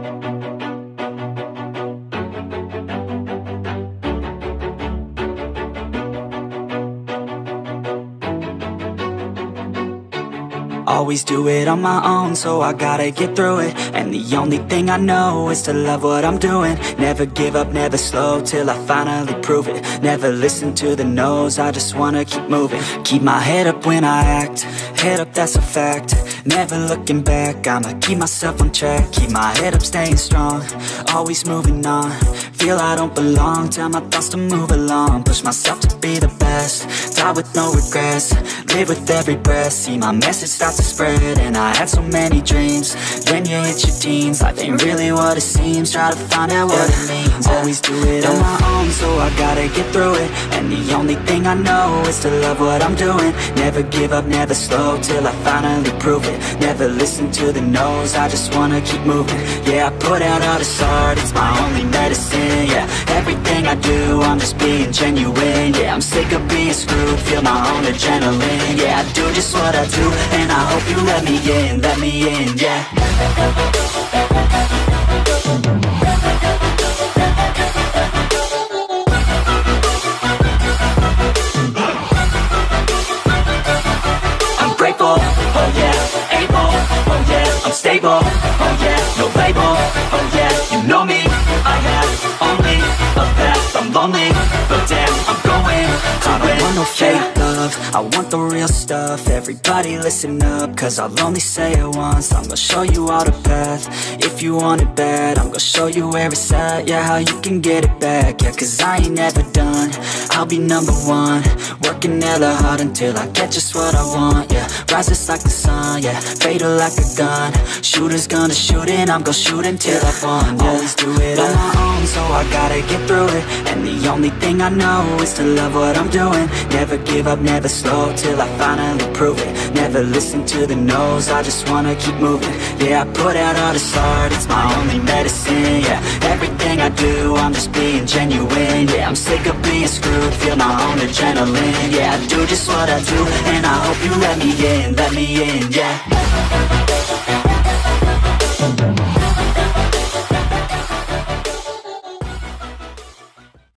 Always do it on my own, so I gotta get through it. And the only thing I know is to love what I'm doing. Never give up, never slow, till I finally prove it. Never listen to the no's, I just wanna keep moving. Keep my head up when I act, head up, that's a fact. Never looking back, I'ma keep myself on track. Keep my head up, staying strong, always moving on. Feel I don't belong, tell my thoughts to move along. Push myself to be the best, die with no regrets. Live with every breath, see my message start to spread. And I had so many dreams, then you hit your teens. Life ain't really what it seems, try to find out what it means. Always do it on my own, so I gotta get through it. And the only thing I know is to love what I'm doing. Never give up, never slow, till I finally prove it. Never listen to the no's, I just wanna keep moving. Yeah, I put out all this art, it's my only medicine. Yeah, everything I do, I'm just being genuine. Yeah, I'm sick of being screwed, feel my own adrenaline. Yeah, I do just what I do, and I hope you let me in, yeah. I'm grateful, oh yeah, able, oh yeah, I'm stable, oh yeah, no label, oh yeah, you know me, I have only a path, I'm lonely, but damn, I'm going to I don't want no fake love, I want the real stuff. Everybody listen up, cause I'll only say it once. I'm gonna show you all the path, if you want it bad. I'm gonna show you where it's at, yeah, how you can get it back. Yeah, cause I ain't never done, I'll be number one. Working hella hard until I get just what I want, yeah. Rises like the sun, yeah, fatal like a gun. Shooters gonna shoot and I'm gonna shoot until I won, yeah. Always do it on my own, so I gotta get through it. And the only thing I know is to love what I'm doing. Never give up, never slow, till I finally prove it. Never listen to the no's, I just wanna keep moving. Yeah, I put out all this art, it's my only medicine. Yeah, everything I do, I'm just being genuine. Yeah, I'm sick of being screwed, feel my own adrenaline. Yeah, I do just what I do, and I hope you let me in, yeah.